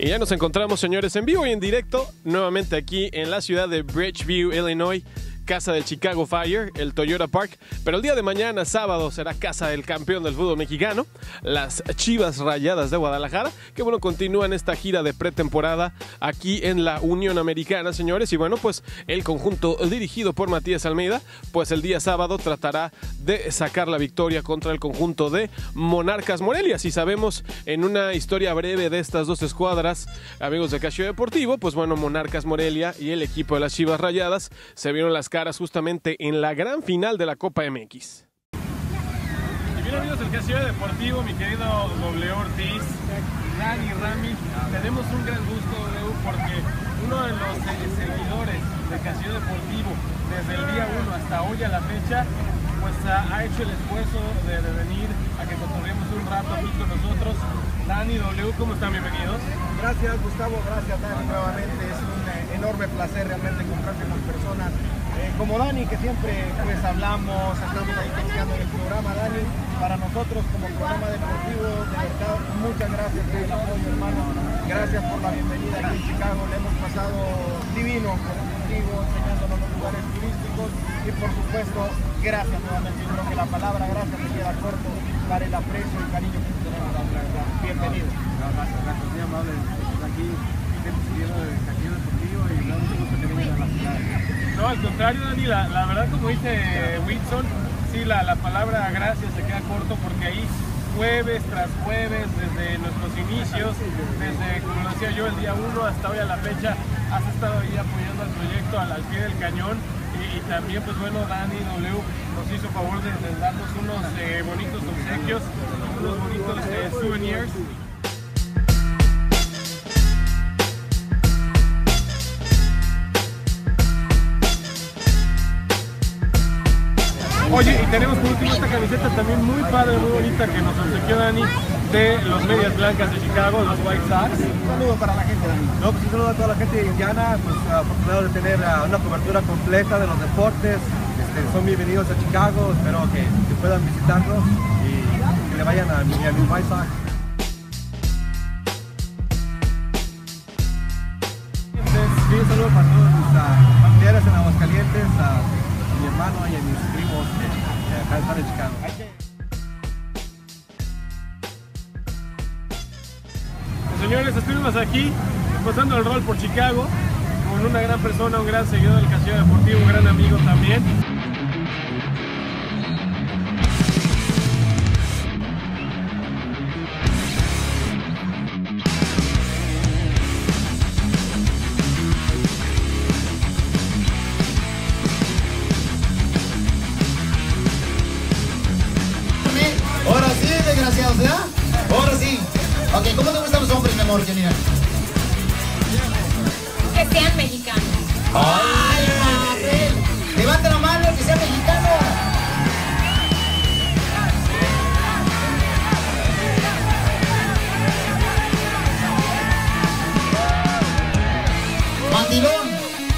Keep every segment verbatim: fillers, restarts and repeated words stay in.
Y ya nos encontramos, señores, en vivo y en directo, nuevamente aquí en la ciudad de Bridgeview, Illinois, casa del Chicago Fire, el Toyota Park. Pero el día de mañana, sábado, será casa del campeón del fútbol mexicano, las Chivas Rayadas de Guadalajara, que bueno, continúan esta gira de pretemporada aquí en la Unión Americana, señores. Y bueno, pues el conjunto dirigido por Matías Almeida, pues el día sábado tratará de sacar la victoria contra el conjunto de Monarcas Morelia. Si sabemos, en una historia breve de estas dos escuadras, amigos de Casio Deportivo, pues bueno, Monarcas Morelia y el equipo de las Chivas Rayadas se vieron las caras justamente en la gran final de la Copa M X. Y bien, amigos del Casio Deportivo, mi querido W Ortiz, Dani, Rami, tenemos un gran gusto, W, porque uno de los seguidores de Casio Deportivo desde el día uno hasta hoy a la fecha, pues ha, ha hecho el esfuerzo de, de venir a que cotorremos un rato aquí con nosotros. Dani, W, ¿cómo están? Bienvenidos. Gracias, Gustavo, gracias, Dani, nuevamente. Es un eh, enorme placer realmente encontrarse con personas eh, como Dani, que siempre pues hablamos, estamos ahí texteando en el programa. Dani, para nosotros como programa deportivo, de verdad, muchas gracias por el apoyo, hermano. Gracias por la bienvenida aquí en Chicago. Le hemos pasado divino contigo, enseñándonos los lugares turísticos y por supuesto, gracias nuevamente. Yo creo que la palabra gracias me queda corto para el aprecio y cariño que tenemos. Bienvenido. No, gracias, gracias, muy amable. Estamos aquí, estamos siguiendo el Casio Deportivo y me da mucho gusto que vengan a la ciudad. No, al contrario, Dani, la, la verdad, como dice Whitson, sí, la, la palabra gracias se queda corto, porque ahí jueves tras jueves, desde nuestros inicios, desde, como lo decía yo, el día uno hasta hoy a la fecha, has estado ahí apoyando al proyecto al, al pie del cañón. Y, y también, pues bueno, Dani, W nos hizo favor de, de darnos unos eh, bonitos obsequios, unos bonitos eh, souvenirs. Oye, y tenemos por último esta camiseta también muy padre, muy bonita, que nos obsequió Dani, de los Medias Blancas de Chicago, los White Sox. Un saludo para la gente, Dani. No, pues un saludo a toda la gente de Indiana, pues afortunado de tener uh, una cobertura completa de los deportes. Este, son bienvenidos a Chicago, espero que, que puedan visitarnos y que le vayan a mi, a mi White Sox. Sí, un saludo para todos mis uh, familiares en Aguascalientes, a, a mi hermano y a mis primos que, que acá están en Chicago. Señores, estuvimos aquí pasando el rol por Chicago con una gran persona, un gran seguidor del Casio Deportivo, un gran amigo también. Ahora sí, desgraciados, ¿verdad? Ahora sí. Ok, ¿cómo te gustan los hombres, mi amor, Janina? Que sean mexicanos. ¡Ay, Marvel! Levanta la mano, que sea mexicano. Mandilón.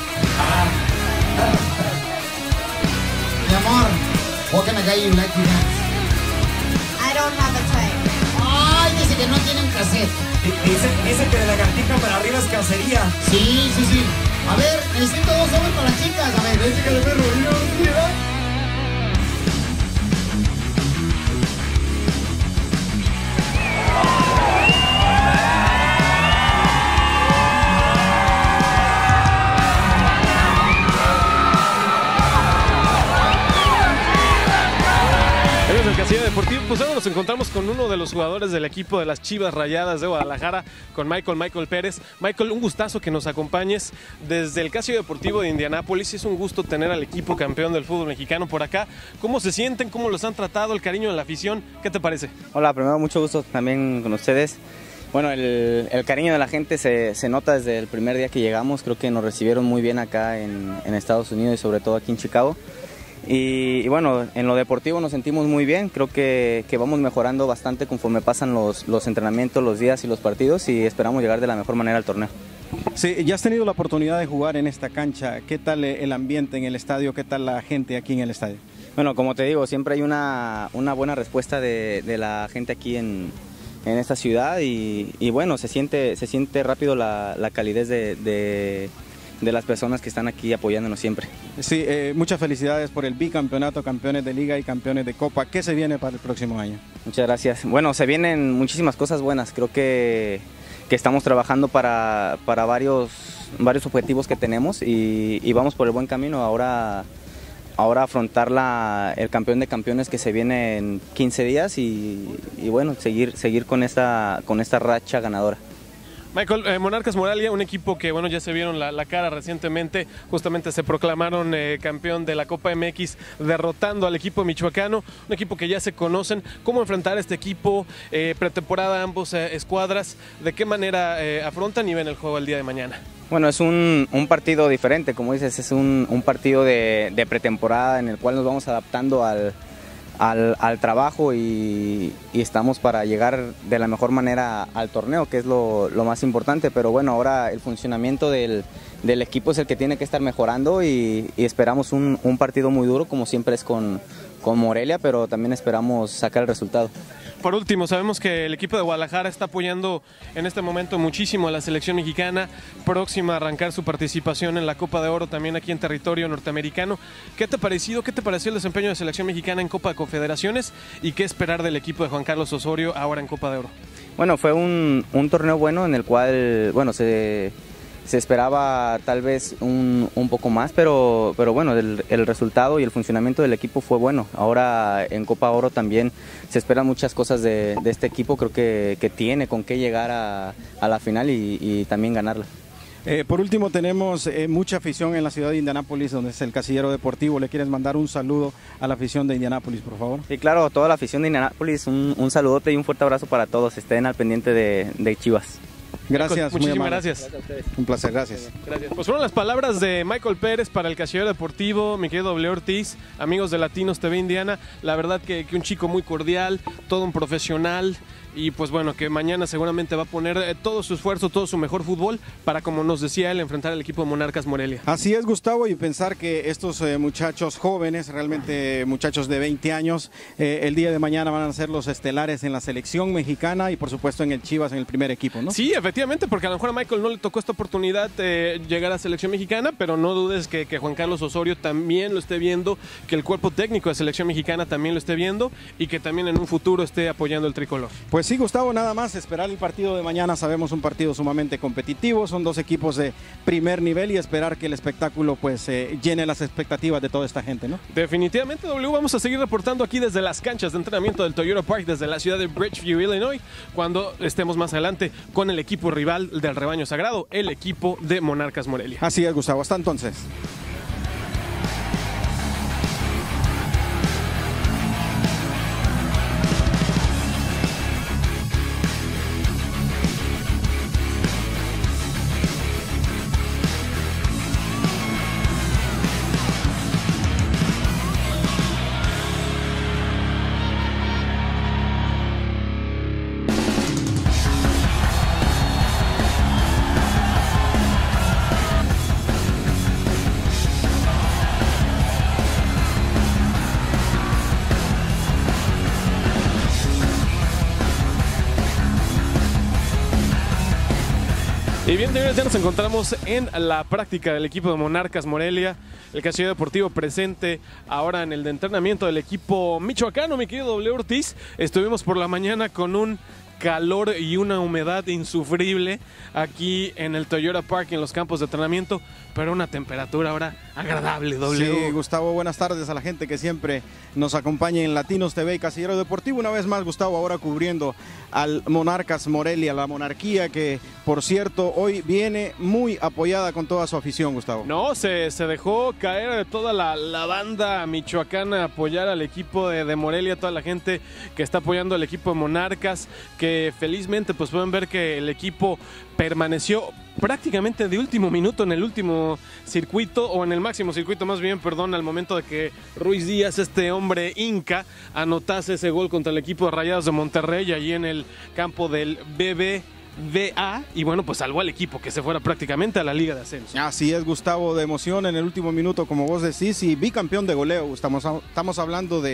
Mi amor, what kind of guy you like to dance? I don't have a type. Ay, dice que no tienen cassette. Dice, dice que de la Lagartija para arriba es cacería. Sí, sí, sí. A ver, necesito dos hombres para las chicas. A ver, ese que le perro. Amigos del Casio Deportivo, pues ahora nos encontramos con uno de los jugadores del equipo de las Chivas Rayadas de Guadalajara, con Michael, Michael Pérez. Michael, un gustazo que nos acompañes desde el Casio Deportivo de Indianápolis. Es un gusto tener al equipo campeón del fútbol mexicano por acá. ¿Cómo se sienten? ¿Cómo los han tratado? ¿El cariño de la afición? ¿Qué te parece? Hola, primero mucho gusto también con ustedes. Bueno, el, el cariño de la gente se, se nota desde el primer día que llegamos. Creo que nos recibieron muy bien acá en, en Estados Unidos y sobre todo aquí en Chicago. Y, y bueno, en lo deportivo nos sentimos muy bien. Creo que, que vamos mejorando bastante conforme pasan los, los entrenamientos, los días y los partidos, y esperamos llegar de la mejor manera al torneo. Sí, ya has tenido la oportunidad de jugar en esta cancha. ¿Qué tal el ambiente en el estadio? ¿Qué tal la gente aquí en el estadio? Bueno, como te digo, siempre hay una, una buena respuesta de, de la gente aquí en, en esta ciudad y, y bueno, se siente, se siente rápido la, la calidez de, de, de las personas que están aquí apoyándonos siempre. Sí, eh, muchas felicidades por el bicampeonato, campeones de liga y campeones de copa. ¿Qué se viene para el próximo año? Muchas gracias. Bueno, se vienen muchísimas cosas buenas. Creo que, que estamos trabajando para, para varios, varios objetivos que tenemos y, y vamos por el buen camino. Ahora, ahora afrontar la, el campeón de campeones que se viene en quince días y, y bueno, seguir, seguir con, esta, con esta racha ganadora. Michael, eh, Monarcas Morelia, un equipo que bueno ya se vieron la, la cara recientemente, justamente se proclamaron eh, campeón de la Copa M X derrotando al equipo michoacano, un equipo que ya se conocen. ¿Cómo enfrentar a este equipo? Eh, pretemporada ambos eh, escuadras, ¿de qué manera eh, afrontan y ven el juego el día de mañana? Bueno, es un, un partido diferente, como dices, es un, un partido de, de pretemporada en el cual nos vamos adaptando al Al, al trabajo y, y estamos para llegar de la mejor manera al torneo, que es lo, lo más importante, pero bueno, ahora el funcionamiento del, del equipo es el que tiene que estar mejorando y, y esperamos un, un partido muy duro, como siempre es con, con Morelia, pero también esperamos sacar el resultado. Por último, sabemos que el equipo de Guadalajara está apoyando en este momento muchísimo a la selección mexicana, próxima a arrancar su participación en la Copa de Oro también aquí en territorio norteamericano. ¿Qué te ha parecido? ¿Qué te pareció el desempeño de selección mexicana en Copa de Confederaciones? ¿Y qué esperar del equipo de Juan Carlos Osorio ahora en Copa de Oro? Bueno, fue un, un torneo bueno en el cual, bueno, se... Se esperaba tal vez un, un poco más, pero, pero bueno, el, el resultado y el funcionamiento del equipo fue bueno. Ahora en Copa Oro también se esperan muchas cosas de, de este equipo, creo que, que tiene con qué llegar a, a la final y, y también ganarla. Eh, por último, tenemos eh, mucha afición en la ciudad de Indianápolis, donde es el casillero deportivo. ¿Le quieres mandar un saludo a la afición de Indianápolis, por favor? Sí, claro, a toda la afición de Indianápolis, un, un saludote y un fuerte abrazo para todos. Estén al pendiente de, de Chivas. Gracias, muchísimas muy gracias. Gracias a ustedes. Un placer, gracias. Gracias. Pues fueron las palabras de Michael Pérez para el casillero deportivo, mi querido W. Ortiz, amigos de Latinos T V Indiana. La verdad que, que un chico muy cordial, todo un profesional. Y pues bueno, que mañana seguramente va a poner eh, todo su esfuerzo, todo su mejor fútbol para, como nos decía él, enfrentar al equipo de Monarcas Morelia. Así es, Gustavo, y pensar que estos eh, muchachos jóvenes, realmente muchachos de veinte años, eh, el día de mañana van a ser los estelares en la selección mexicana y por supuesto en el Chivas, en el primer equipo, ¿no? Sí, efectivamente, porque a lo mejor a Michael no le tocó esta oportunidad de llegar a selección mexicana, pero no dudes que, que Juan Carlos Osorio también lo esté viendo, que el cuerpo técnico de selección mexicana también lo esté viendo y que también en un futuro esté apoyando el tricolor. Pues sí, Gustavo, nada más esperar el partido de mañana. Sabemos un partido sumamente competitivo, son dos equipos de primer nivel y esperar que el espectáculo pues eh, llene las expectativas de toda esta gente, ¿no? Definitivamente, W, vamos a seguir reportando aquí desde las canchas de entrenamiento del Toyota Park, desde la ciudad de Bridgeview, Illinois, cuando estemos más adelante con el equipo rival del rebaño sagrado, el equipo de Monarcas Morelia. Así es, Gustavo, hasta entonces. Y bien, señores, ya nos encontramos en la práctica del equipo de Monarcas Morelia, el casillero deportivo presente ahora en el de entrenamiento del equipo michoacano, mi querido W. Ortiz. Estuvimos por la mañana con un calor y una humedad insufrible aquí en el Toyota Park, en los campos de entrenamiento, pero una temperatura ahora agradable, W. Sí, Gustavo, buenas tardes a la gente que siempre nos acompaña en Latinos T V y Casillero Deportivo. Una vez más, Gustavo, ahora cubriendo al Monarcas Morelia, la monarquía que, por cierto, hoy viene muy apoyada con toda su afición, Gustavo. No, se, se dejó caer toda la, la banda michoacana a apoyar al equipo de, de Morelia, toda la gente que está apoyando al equipo de Monarcas, que felizmente pues pueden ver que el equipo permaneció prácticamente de último minuto en el último circuito, o en el máximo circuito más bien, perdón, al momento de que Ruiz Díaz, este hombre inca, anotase ese gol contra el equipo de Rayados de Monterrey allí en el campo del B B V A, y bueno, pues salvó al equipo que se fuera prácticamente a la Liga de Ascenso. Así es, Gustavo, de emoción en el último minuto, como vos decís, y bicampeón de goleo. Estamos, estamos hablando de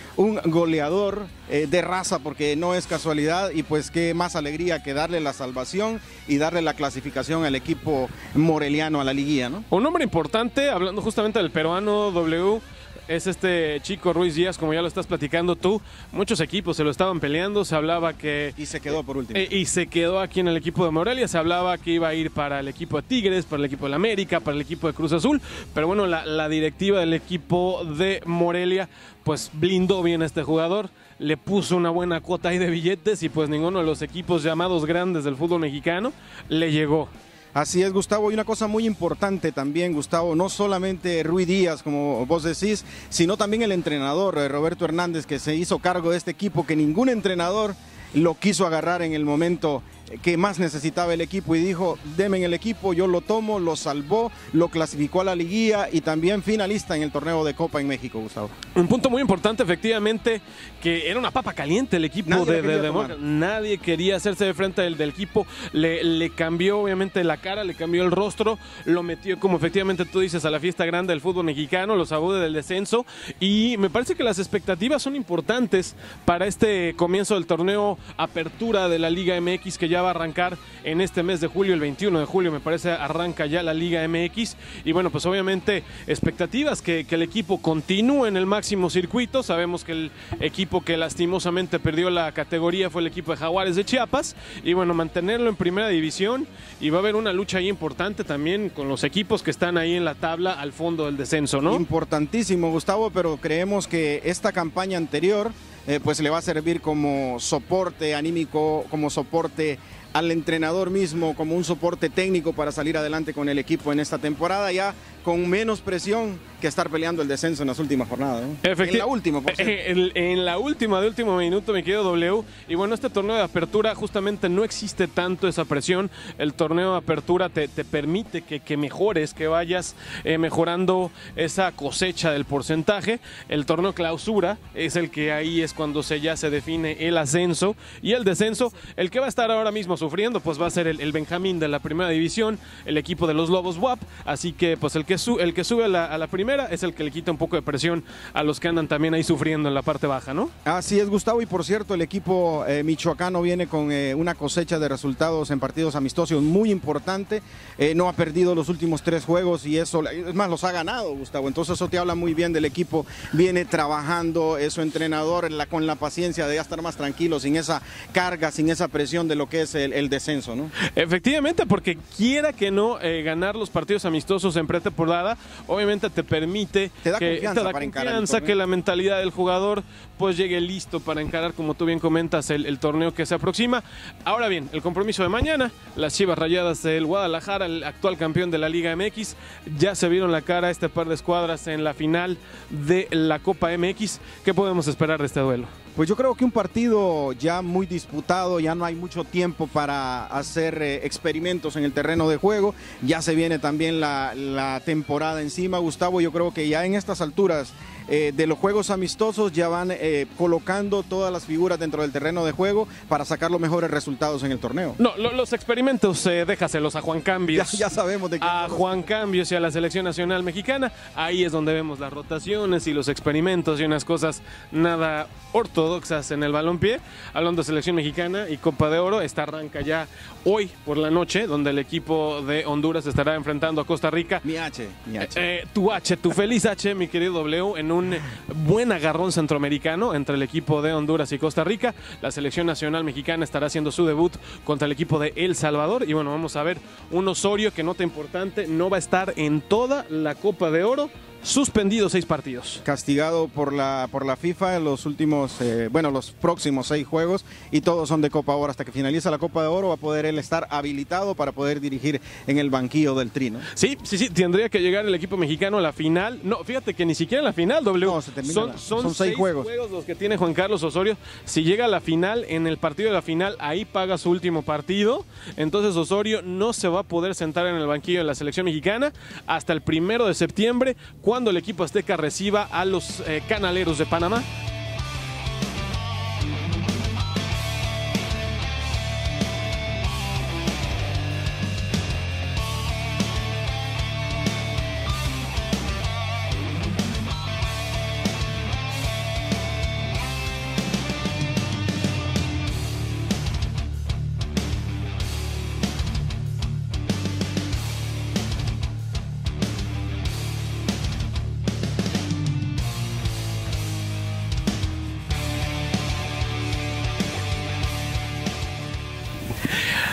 un goleador eh, de raza, porque no es casualidad, y pues qué más alegría que darle la salvación y darle la clasificación al equipo moreliano a la liguilla, ¿no? Un nombre importante, hablando justamente del peruano W, es este chico Ruiz Díaz, como ya lo estás platicando tú. Muchos equipos se lo estaban peleando, se hablaba que... Y se quedó por último. Eh, y se quedó aquí en el equipo de Morelia, se hablaba que iba a ir para el equipo de Tigres, para el equipo de la América, para el equipo de Cruz Azul, pero bueno, la, la directiva del equipo de Morelia pues blindó bien a este jugador, le puso una buena cuota ahí de billetes y pues ninguno de los equipos llamados grandes del fútbol mexicano le llegó. Así es, Gustavo, y una cosa muy importante también, Gustavo, no solamente Ruiz Díaz, como vos decís, sino también el entrenador, Roberto Hernández, que se hizo cargo de este equipo, que ningún entrenador lo quiso agarrar en el momento que más necesitaba el equipo y dijo, deme en el equipo, yo lo tomo, lo salvó, lo clasificó a la liguilla y también finalista en el torneo de Copa en México, Gustavo. Un punto muy importante, efectivamente, que era una papa caliente el equipo Nadie de, quería de, de tomar. Nadie quería hacerse de frente del, del equipo, le, le cambió obviamente la cara, le cambió el rostro, lo metió, como efectivamente tú dices, a la fiesta grande del fútbol mexicano, lo sacó del descenso, y me parece que las expectativas son importantes para este comienzo del torneo Apertura de la Liga M X, que ya va a arrancar en este mes de julio, el veintiuno de julio me parece arranca ya la Liga M X, y bueno, pues obviamente expectativas que, que el equipo continúe en el máximo circuito. Sabemos que el equipo que lastimosamente perdió la categoría fue el equipo de Jaguares de Chiapas, y bueno, mantenerlo en primera división, y va a haber una lucha ahí importante también con los equipos que están ahí en la tabla al fondo del descenso, ¿no? Importantísimo, Gustavo, pero creemos que esta campaña anterior eh, pues le va a servir como soporte anímico, como soporte al entrenador mismo, como un soporte técnico para salir adelante con el equipo en esta temporada, ya con menos presión que estar peleando el descenso en las últimas jornadas, ¿no? Efecti- En la última, por cierto. En, en la última, de último minuto, me quedo W. Y bueno, este torneo de apertura justamente no existe tanto esa presión. El torneo de apertura te, te permite que, que mejores, que vayas eh, mejorando esa cosecha del porcentaje. El torneo clausura es el que ahí es cuando se, ya se define el ascenso y el descenso. El que va a estar ahora mismo sufriendo pues va a ser el, el Benjamín de la primera división, el equipo de los Lobos W A P. Así que pues el que, su, el que sube a la, a la primera es el que le quita un poco de presión a los que andan también ahí sufriendo en la parte baja, ¿no? Así es, Gustavo, y por cierto, el equipo eh, michoacano viene con eh, una cosecha de resultados en partidos amistosos muy importante, eh, no ha perdido los últimos tres juegos y eso, es más, los ha ganado, Gustavo, entonces eso te habla muy bien del equipo, viene trabajando, es su entrenador la, con la paciencia de ya estar más tranquilo, sin esa carga, sin esa presión de lo que es el, el descenso, ¿no? Efectivamente, porque quiera que no, eh, ganar los partidos amistosos en pretemporada, obviamente te permite, te da que, confianza, te da para confianza encarar que la mentalidad del jugador pues llegue listo para encarar, como tú bien comentas, el, el torneo que se aproxima. Ahora bien, el compromiso de mañana, las Chivas Rayadas del Guadalajara, el actual campeón de la Liga M X, ya se vieron la cara este par de escuadras en la final de la Copa M X. ¿Qué podemos esperar de este duelo? Pues yo creo que un partido ya muy disputado, ya no hay mucho tiempo para hacer eh, experimentos en el terreno de juego, ya se viene también la, la temporada encima, Gustavo, yo creo que ya en estas alturas eh, de los juegos amistosos ya van eh, colocando todas las figuras dentro del terreno de juego para sacar los mejores resultados en el torneo. No, lo, los experimentos eh, déjaselos a Juan Cambios. Ya, ya sabemos de qué. A Juan Cambios y a la Selección Nacional Mexicana, ahí es donde vemos las rotaciones y los experimentos y unas cosas nada ortodoxas en el balompié. Hablando de Selección Mexicana y Copa de Oro, esta arranca ya hoy por la noche, donde el equipo de Honduras estará enfrentando a Costa Rica. Mi H, mi H. Eh, tu H, tu feliz H, mi querido W, en un buen agarrón centroamericano entre el equipo de Honduras y Costa Rica. La Selección Nacional Mexicana estará haciendo su debut contra el equipo de El Salvador. Y bueno, vamos a ver un Osorio que, nota importante, no va a estar en toda la Copa de Oro. Suspendido seis partidos. Castigado por la, por la FIFA en los últimos, eh, bueno, los próximos seis juegos, y todos son de Copa Oro. Hasta que finaliza la Copa de Oro va a poder él estar habilitado para poder dirigir en el banquillo del Tri, ¿no? Sí, sí, sí, tendría que llegar el equipo mexicano a la final. No, fíjate que ni siquiera en la final, W. No, se termina son, la- son, son seis seis juegos. juegos los que tiene Juan Carlos Osorio. Si llega a la final, en el partido de la final, ahí paga su último partido. Entonces Osorio no se va a poder sentar en el banquillo de la selección mexicana hasta el primero de septiembre, cuando el equipo azteca reciba a los eh, Canaleros de Panamá.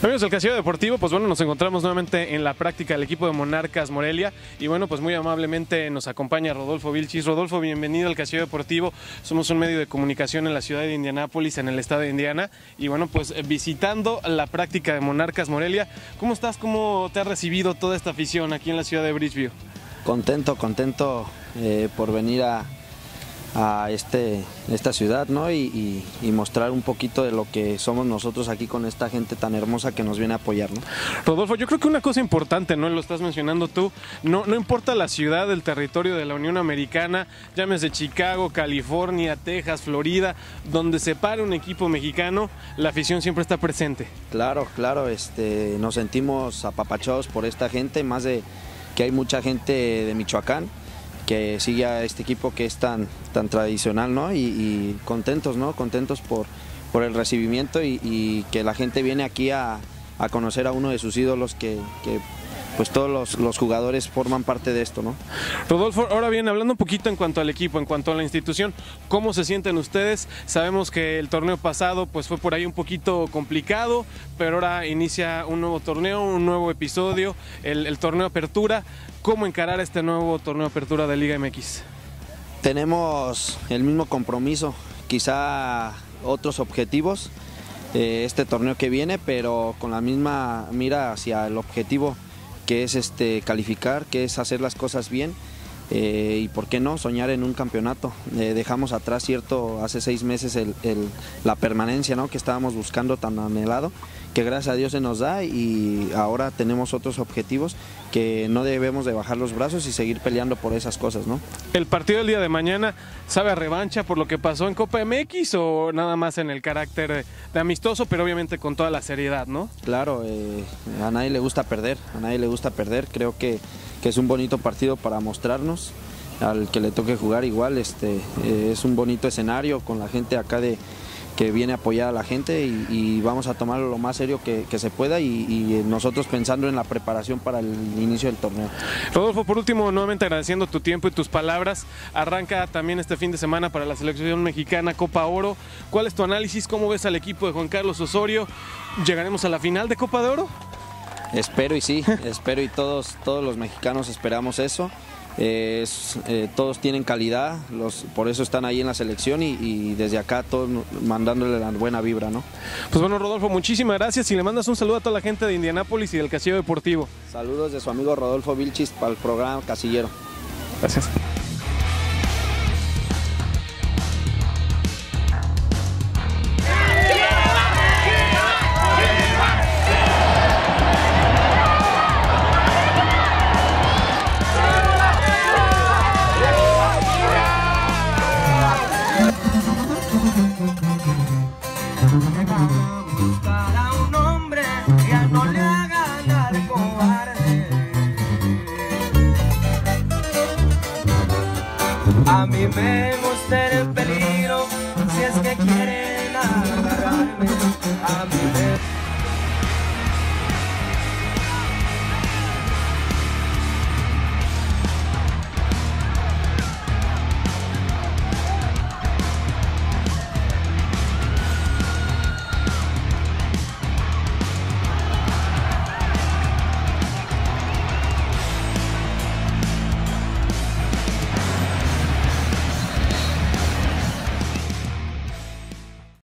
Amigos del Casillero Deportivo, pues bueno, nos encontramos nuevamente en la práctica del equipo de Monarcas Morelia y bueno, pues muy amablemente nos acompaña Rodolfo Vilchis. Rodolfo, bienvenido al Casillero Deportivo. Somos un medio de comunicación en la ciudad de Indianápolis, en el estado de Indiana, y bueno, pues visitando la práctica de Monarcas Morelia. ¿Cómo estás? ¿Cómo te ha recibido toda esta afición aquí en la ciudad de Bridgeview? Contento, contento eh, por venir a, a este, esta ciudad, ¿no? Y, y, y mostrar un poquito de lo que somos nosotros aquí con esta gente tan hermosa que nos viene a apoyar, ¿no? Rodolfo, yo creo que una cosa importante, ¿no? Lo estás mencionando tú, no, no importa la ciudad, el territorio de la Unión Americana, llámese Chicago, California, Texas, Florida, donde se pare un equipo mexicano, la afición siempre está presente. Claro, claro, este, nos sentimos apapachados por esta gente, más de que hay mucha gente de Michoacán que sigue a este equipo que es tan, tan tradicional, ¿no? Y, y contentos, ¿no? Contentos por, por el recibimiento y, y que la gente viene aquí a, a conocer a uno de sus ídolos que, que pues todos los, los jugadores forman parte de esto, ¿no? Rodolfo, ahora bien, hablando un poquito en cuanto al equipo, en cuanto a la institución, ¿cómo se sienten ustedes? Sabemos que el torneo pasado pues fue por ahí un poquito complicado, pero ahora inicia un nuevo torneo, un nuevo episodio, el, el torneo Apertura. ¿Cómo encarar este nuevo torneo Apertura de Liga M X? Tenemos el mismo compromiso, quizá otros objetivos, eh, este torneo que viene, pero con la misma mira hacia el objetivo que es este, calificar, que es hacer las cosas bien eh, y por qué no soñar en un campeonato. Eh, dejamos atrás, cierto, hace seis meses el, el, la permanencia, ¿no? Que estábamos buscando tan anhelado, que gracias a Dios se nos da y ahora tenemos otros objetivos que no debemos de bajar los brazos y seguir peleando por esas cosas, ¿no? ¿El partido del día de mañana sabe a revancha por lo que pasó en Copa M X o nada más en el carácter de amistoso, pero obviamente con toda la seriedad, ¿no? Claro, eh, a nadie le gusta perder, a nadie le gusta perder, creo que, que es un bonito partido para mostrarnos, al que le toque jugar igual, este, eh, es un bonito escenario con la gente acá de que viene a apoyar a la gente y, y vamos a tomarlo lo más serio que, que se pueda y, y nosotros pensando en la preparación para el inicio del torneo. Rodolfo, por último, nuevamente agradeciendo tu tiempo y tus palabras. Arranca también este fin de semana para la selección mexicana Copa Oro. ¿Cuál es tu análisis? ¿Cómo ves al equipo de Juan Carlos Osorio? ¿Llegaremos a la final de Copa de Oro? Espero y sí, espero y todos, todos los mexicanos esperamos eso. Eh, es, eh, todos tienen calidad, los, por eso están ahí en la selección y, y desde acá todos mandándole la buena vibra, ¿no? Pues bueno, Rodolfo, muchísimas gracias y le mandas un saludo a toda la gente de Indianápolis y del Casillero Deportivo. Saludos de su amigo Rodolfo Vilchis para el programa Casillero. Gracias. Para un hombre ya no le hagan al cobarde. A mí me gusta el peligro si es que quieren agarrarme. A mí me